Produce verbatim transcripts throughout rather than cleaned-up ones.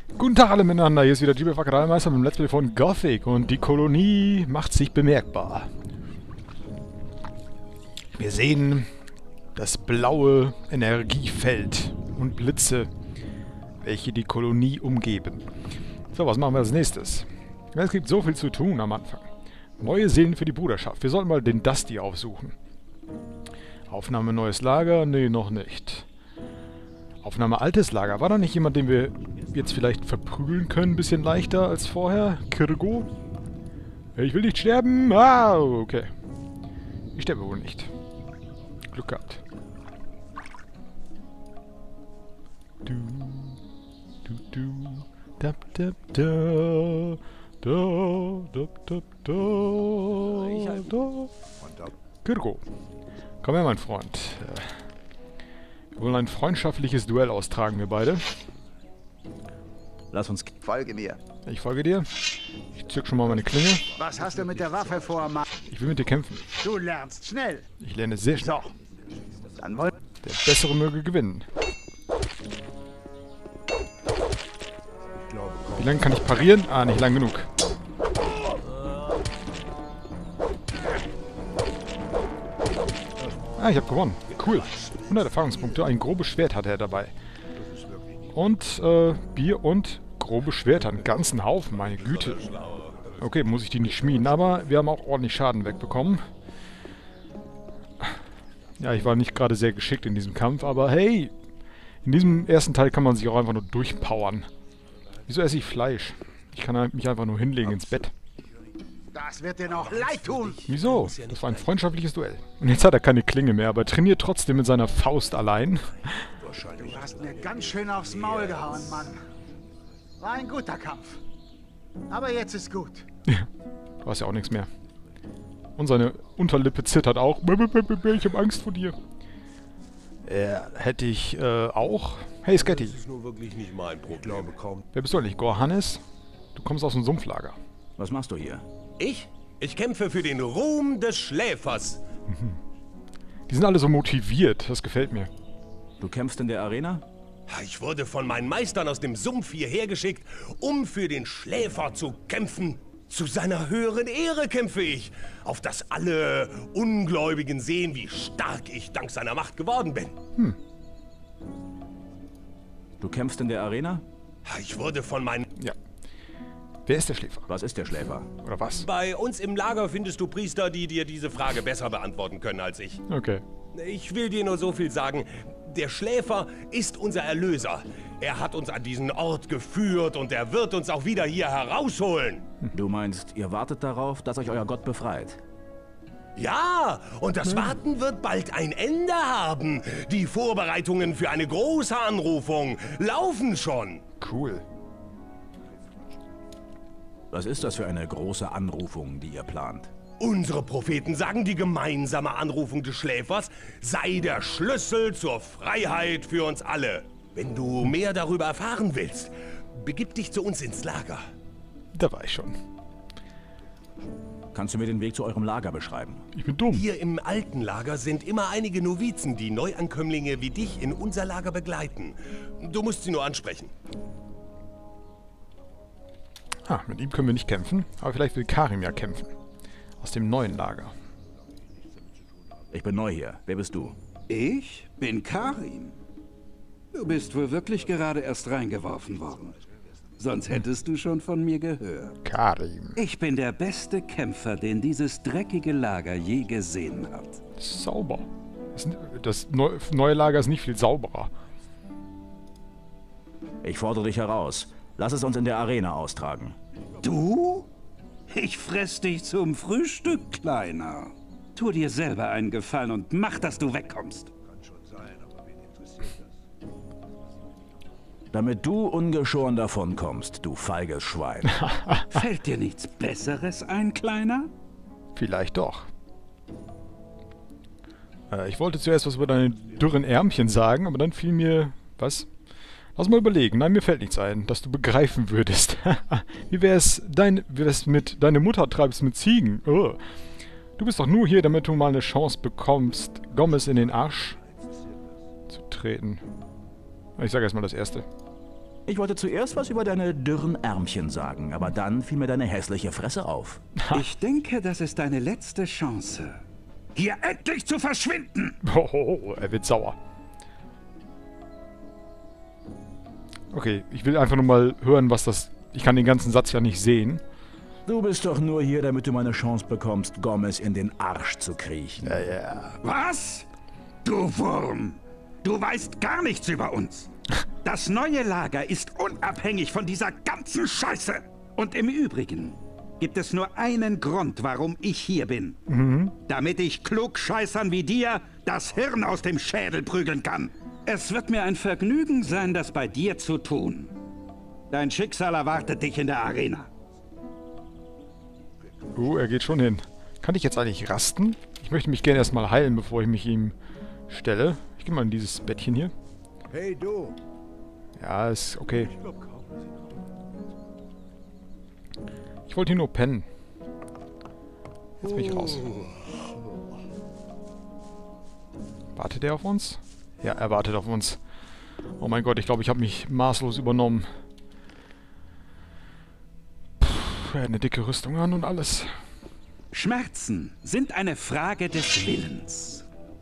Guten Tag alle miteinander, hier ist wieder G B F Meister mit dem Let's Play von Gothic und die Kolonie macht sich bemerkbar. Wir sehen das blaue Energiefeld und Blitze, welche die Kolonie umgeben. So, was machen wir als nächstes? Ja, es gibt so viel zu tun am Anfang. Neue Seelen für die Bruderschaft. Wir sollten mal den Dusty aufsuchen. Aufnahme neues Lager? Nee, noch nicht. Aufnahme altes Lager. War da nicht jemand, den wir jetzt vielleicht verprügeln können? Ein bisschen leichter als vorher? Kirgo? Ich will nicht sterben. Ah, okay. Ich sterbe wohl nicht. Glück gehabt. Du, du, du, da, da, da, da, da, da, da, da. Kirgo. Komm her, mein Freund. Wir wollen ein freundschaftliches Duell austragen, wir beide. Lass uns... Folge mir. Ich folge dir. Ich zück schon mal meine Klinge. Was hast du mit der Waffe vor, Mann? Ich will mit dir kämpfen. Du lernst schnell. Ich lerne sehr schnell. So. Dann wollen... Der Bessere möge gewinnen. Wie lange kann ich parieren? Ah, nicht lang genug. Ah, ich habe gewonnen. Cool. hundert Erfahrungspunkte. Ein grobes Schwert hatte er dabei. Und äh, Bier und grobe Schwerter. Einen ganzen Haufen, meine Güte. Okay, muss ich die nicht schmieden. Aber wir haben auch ordentlich Schaden wegbekommen. Ja, ich war nicht gerade sehr geschickt in diesem Kampf. Aber hey, in diesem ersten Teil kann man sich auch einfach nur durchpowern. Wieso esse ich Fleisch? Ich kann mich einfach nur hinlegen ins Bett. Das wird dir noch leid tun. Wieso? Das war ein freundschaftliches Duell. Und jetzt hat er keine Klinge mehr, aber trainiert trotzdem mit seiner Faust allein. Du hast mir ganz schön aufs Maul gehauen, Mann. War ein guter Kampf. Aber jetzt ist gut. Ja, du hast ja auch nichts mehr. Und seine Unterlippe zittert auch. Ich hab Angst vor dir. Äh, hätte ich äh, auch. Hey, Sketty. Wer bist du eigentlich? Gorhannes? Du kommst aus dem Sumpflager. Was machst du hier? Ich? Ich kämpfe für den Ruhm des Schläfers. Mhm. Die sind alle so motiviert. Das gefällt mir. Du kämpfst in der Arena? Ich wurde von meinen Meistern aus dem Sumpf hierher geschickt, um für den Schläfer zu kämpfen. Zu seiner höheren Ehre kämpfe ich, auf dass alle Ungläubigen sehen, wie stark ich dank seiner Macht geworden bin. Hm. Du kämpfst in der Arena? Ich wurde von meinen... Ja. Wer ist der Schläfer? Was ist der Schläfer? Oder was? Bei uns im Lager findest du Priester, die dir diese Frage besser beantworten können als ich. Okay. Ich will dir nur so viel sagen. Der Schläfer ist unser Erlöser. Er hat uns an diesen Ort geführt und er wird uns auch wieder hier herausholen. Du meinst, ihr wartet darauf, dass euch euer Gott befreit? Ja, und das Warten wird bald ein Ende haben. Die Vorbereitungen für eine große Anrufung laufen schon. Cool. Was ist das für eine große Anrufung, die ihr plant? Unsere Propheten sagen, die gemeinsame Anrufung des Schläfers sei der Schlüssel zur Freiheit für uns alle. Wenn du mehr darüber erfahren willst, begib dich zu uns ins Lager. Da war ich schon. Kannst du mir den Weg zu eurem Lager beschreiben? Ich bin dumm. Hier im alten Lager sind immer einige Novizen, die Neuankömmlinge wie dich in unser Lager begleiten. Du musst sie nur ansprechen. Ah, mit ihm können wir nicht kämpfen, aber vielleicht will Karim ja kämpfen. Aus dem neuen Lager. Ich bin neu hier. Wer bist du? Ich bin Karim. Du bist wohl wirklich gerade erst reingeworfen worden. Sonst hättest du schon von mir gehört. Karim. Ich bin der beste Kämpfer, den dieses dreckige Lager je gesehen hat. Sauber. Das, das neu, neue Lager ist nicht viel sauberer. Ich fordere dich heraus. Lass es uns in der Arena austragen. Du? Ich fress dich zum Frühstück, Kleiner. Tu dir selber einen Gefallen und mach, dass du wegkommst. Damit du ungeschoren davonkommst, du feiges Schwein. Fällt dir nichts Besseres ein, Kleiner? Vielleicht doch. Äh, ich wollte zuerst was über deine dürren Ärmchen sagen, aber dann fiel mir... Was? Lass mal überlegen. Nein, mir fällt nichts ein, dass du begreifen würdest. Wie wär's, dein, wie wär's mit deine Mutter treibst mit Ziegen? Oh. Du bist doch nur hier, damit du mal eine Chance bekommst, Gomez in den Arsch zu treten. Ich sage erstmal das Erste. Ich wollte zuerst was über deine dürren Ärmchen sagen, aber dann fiel mir deine hässliche Fresse auf. Ich denke, das ist deine letzte Chance, hier endlich zu verschwinden. Oh, er wird sauer. Okay, ich will einfach nur mal hören, was das... Ich kann den ganzen Satz ja nicht sehen. Du bist doch nur hier, damit du meine Chance bekommst, Gomez in den Arsch zu kriechen. Ja, ja. Was? Du Wurm! Du weißt gar nichts über uns. Das neue Lager ist unabhängig von dieser ganzen Scheiße. Und im Übrigen gibt es nur einen Grund, warum ich hier bin. Mhm. Damit ich Klugscheißern wie dir das Hirn aus dem Schädel prügeln kann. Es wird mir ein Vergnügen sein, das bei dir zu tun. Dein Schicksal erwartet dich in der Arena. Uh, er geht schon hin. Kann ich jetzt eigentlich rasten? Ich möchte mich gerne erstmal heilen, bevor ich mich ihm stelle. Ich gehe mal in dieses Bettchen hier. Hey, du. Ja, ist okay. Ich wollte hier nur pennen. Jetzt bin ich raus. Wartet er auf uns? Ja, er wartet auf uns. Oh mein Gott, ich glaube, ich habe mich maßlos übernommen. Puh, er hat eine dicke Rüstung an und alles. Schmerzen sind eine Frage des Willens.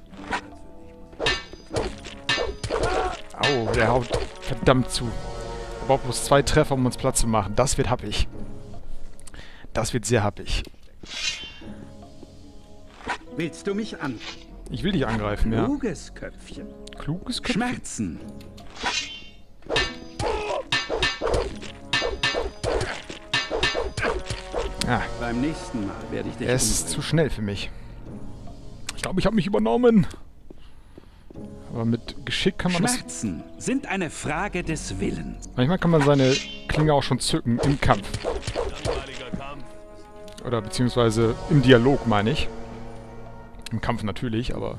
Au, der haut verdammt zu. Er braucht bloß zwei Treffer, um uns Platz zu machen. Das wird happig. Das wird sehr happig. Willst du mich an? Ich will dich angreifen, ja. Kluges Köpfchen. Kluges Köpfchen? Schmerzen. Ah. Beim nächsten Mal werde ich dich Er ist umbringen. zu schnell für mich. Ich glaube, ich habe mich übernommen. Aber mit Geschick kann man das... Schmerzen sind eine Frage des Willens. Manchmal kann man seine Klinge auch schon zücken im Kampf. Oder beziehungsweise im Dialog, meine ich. Im Kampf natürlich, aber...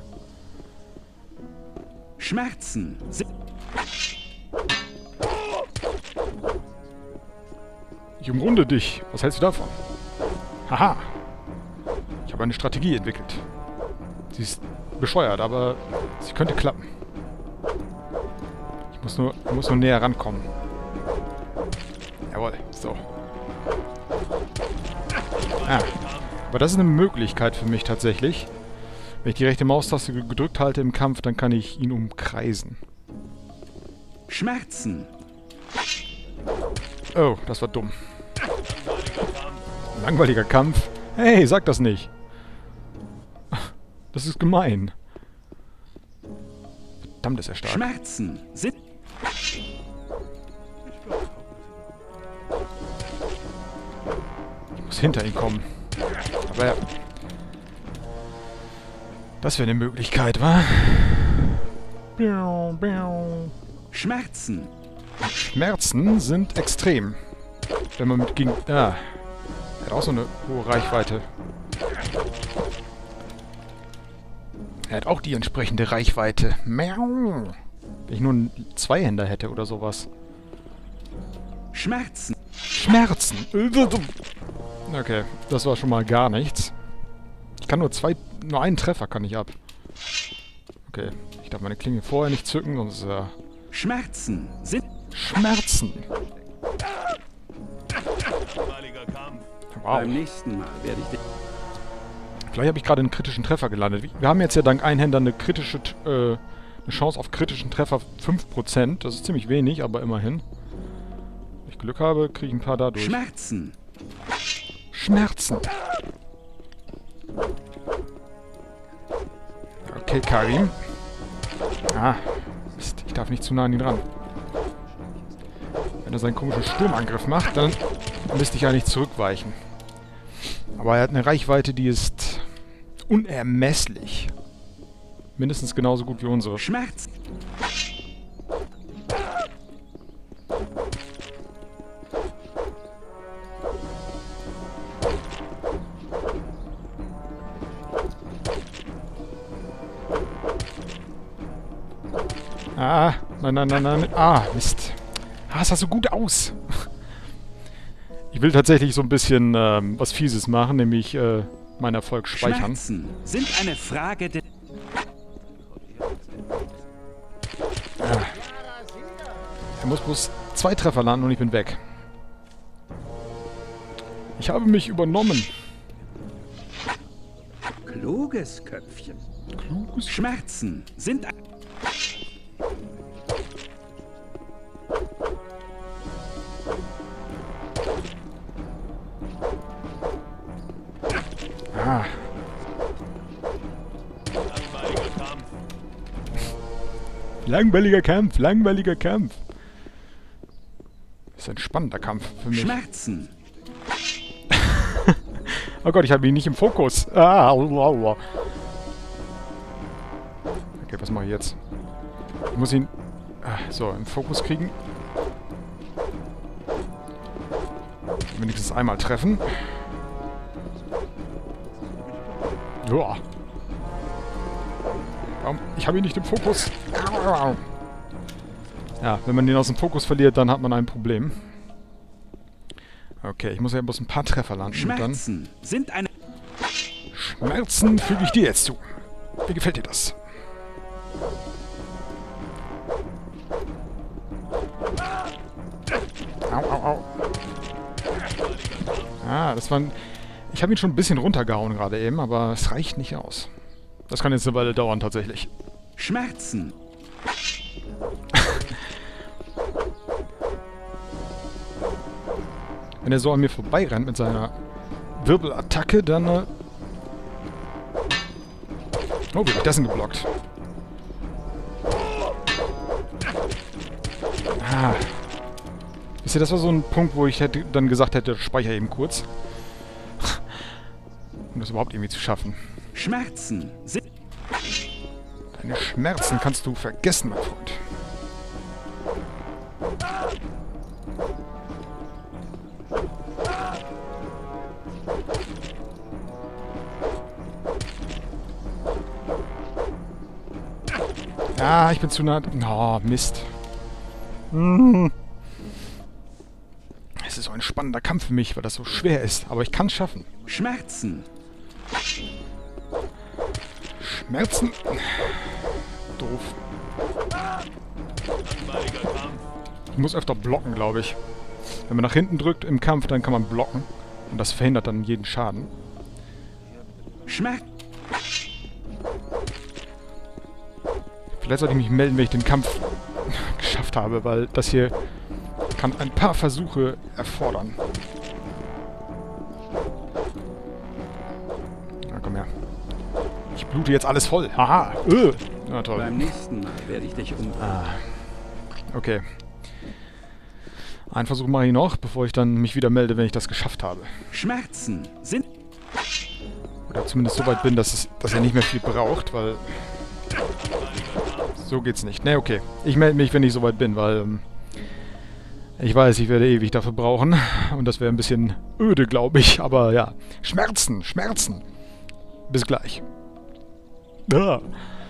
Schmerzen sind... Ich umrunde dich. Was hältst du davon? Haha. Ich habe eine Strategie entwickelt. Sie ist bescheuert, aber sie könnte klappen. Ich muss nur, ich muss nur näher rankommen. Jawohl, so. Ah, aber das ist eine Möglichkeit für mich tatsächlich. Wenn ich die rechte Maustaste gedrückt halte im Kampf, dann kann ich ihn umkreisen. Schmerzen. Oh, das war dumm. Langweiliger Kampf? Hey, sag das nicht. Das ist gemein. Verdammt, ist er stark. Schmerzen sind... Ich muss hinter ihn kommen. Aber ja. Das wäre eine Möglichkeit, wa? Schmerzen. Schmerzen sind extrem. Wenn man mit gegen... Ah. Er hat auch so eine hohe Reichweite. Er hat auch die entsprechende Reichweite. Wenn ich nur einen Zweihänder hätte oder sowas. Schmerzen. Schmerzen. Okay, das war schon mal gar nichts. Ich kann nur zwei... Nur einen Treffer kann ich ab. Okay, ich darf meine Klinge vorher nicht zücken, sonst ist er... Schmerzen sind... Schmerzen. Wow. Beim nächsten Mal werde ich dich... Vielleicht habe ich gerade einen kritischen Treffer gelandet. Wir haben jetzt ja dank Einhänder eine kritische, äh, eine Chance auf kritischen Treffer fünf Prozent. Das ist ziemlich wenig, aber immerhin. Wenn ich Glück habe, kriege ich ein paar dadurch. Schmerzen. Schmerzen. Okay, Karim. Ah, Mist, ich darf nicht zu nah an ihn ran. Wenn er seinen komischen Sturmangriff macht, dann müsste ich ja nicht zurückweichen. Aber er hat eine Reichweite, die ist unermesslich. Mindestens genauso gut wie unsere. Schmerz. Ah, nein, nein, nein, nein. Ah, Mist. Ah, es sah so gut aus. Ich will tatsächlich so ein bisschen ähm, was Fieses machen, nämlich äh, meinen Erfolg speichern. Schmerzen sind eine Frage der... Ah. Er muss bloß zwei Treffer landen und ich bin weg. Ich habe mich übernommen. Kluges Köpfchen. Kluges Schmerzen sind... Ah. Langweiliger Kampf, langweiliger Kampf. Das ist ein spannender Kampf für mich. Schmerzen. Oh Gott, ich habe ihn nicht im Fokus. Ah, okay, was mache ich jetzt? Ich muss ihn so im Fokus kriegen. Wenigstens einmal treffen. Joa. Warum? Ich habe ihn nicht im Fokus. Ja, wenn man den aus dem Fokus verliert, dann hat man ein Problem. Okay, ich muss ja bloß ein paar Treffer landen. Schmerzen dann sind eine... Schmerzen füge ich dir jetzt zu. Wie gefällt dir das? Au, au, au. Ah, das war ein... Ich habe ihn schon ein bisschen runtergehauen gerade eben, aber es reicht nicht aus. Das kann jetzt eine Weile dauern, tatsächlich. Schmerzen. Wenn er so an mir vorbeirennt mit seiner Wirbelattacke, dann... Äh oh, wie hab ich das denn geblockt? Ah. Wisst ihr, das war so ein Punkt, wo ich hätte dann gesagt hätte, speicher eben kurz. Um das überhaupt irgendwie zu schaffen. Schmerzen sind... Deine Schmerzen kannst du vergessen, mein Freund. Ah, ich bin zu nah... Oh, Mist. Mm. Es ist so ein spannender Kampf für mich, weil das so schwer ist. Aber ich kann es schaffen. Schmerzen. Schmerzen? Doof. Ich muss öfter blocken, glaube ich. Wenn man nach hinten drückt im Kampf, dann kann man blocken. Und das verhindert dann jeden Schaden. Schmerzen. Vielleicht sollte ich mich melden, wenn ich den Kampf geschafft habe, weil das hier kann ein paar Versuche erfordern. Na, komm her. Ich blute jetzt alles voll. Haha. Öh. Na toll. Beim nächsten Mal werde ich dich umbringen. Ah. Okay. Einen Versuch mache ich noch, bevor ich dann mich wieder melde, wenn ich das geschafft habe. Schmerzen sind... Oder zumindest so weit bin, dass, es, dass er nicht mehr viel braucht, weil... So geht's nicht. Ne, okay. Ich melde mich, wenn ich soweit bin, weil... Ähm, ich weiß, ich werde ewig dafür brauchen. Und das wäre ein bisschen öde, glaube ich. Aber ja. Schmerzen, Schmerzen. Bis gleich. Ah.